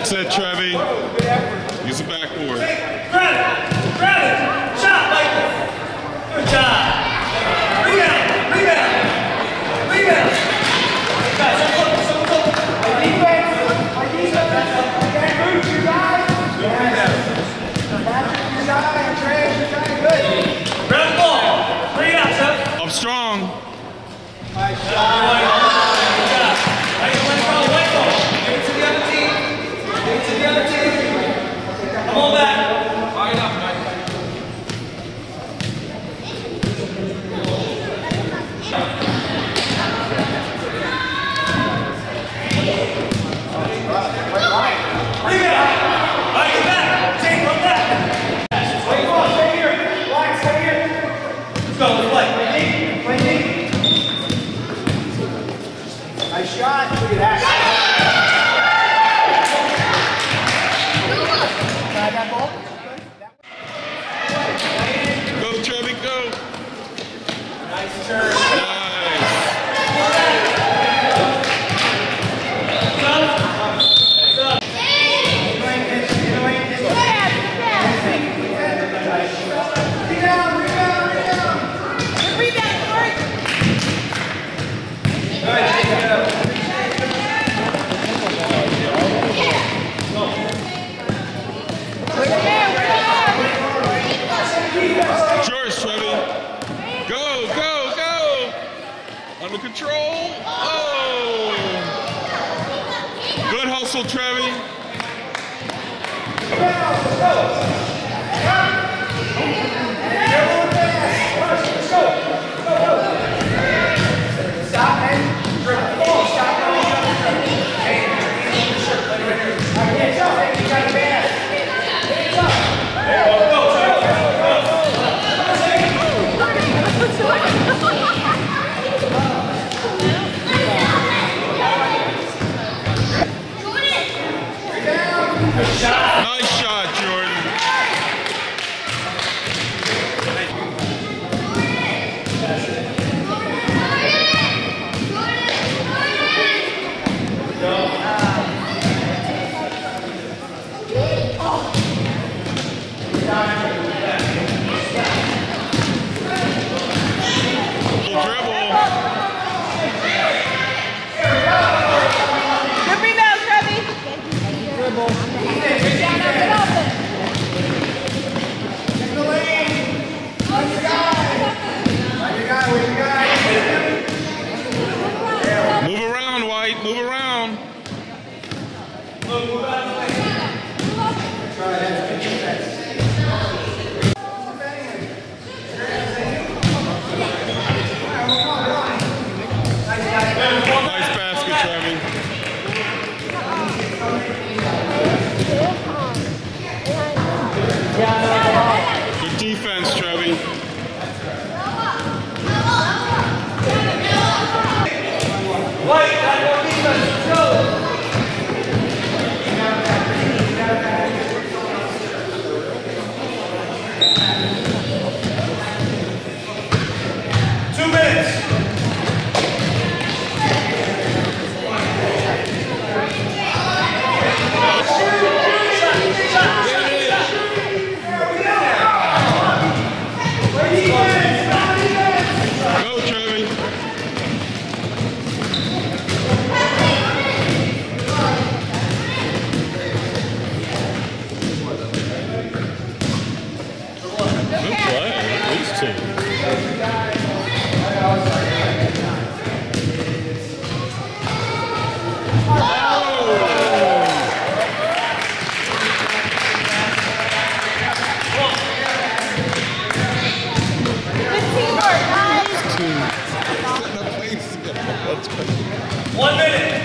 That's it, Trevi. Use the backboard. Grab it! Shot, Michael! Good job! Rebound! Guys, someone go! Our defense, group, you guys! Patrick, you guys, Trey, you guys, good! Grab the ball! Bring it out, Chuck! Up strong. Nice shot! Good job! Michael, give it to the other team! Come on back! Fire it up, Mike. Nice shot. Look at that. Go, Trevi, go. Nice turn. Under control. Oh! Good hustle, Trevi. Nice shot, Jordan. Move around, White. Move around. Nice basket, Trevi. Good defense, Trevi. White, got more defense. Let's go. 2 minutes. Go, Trevi. Good play. These two. One minute.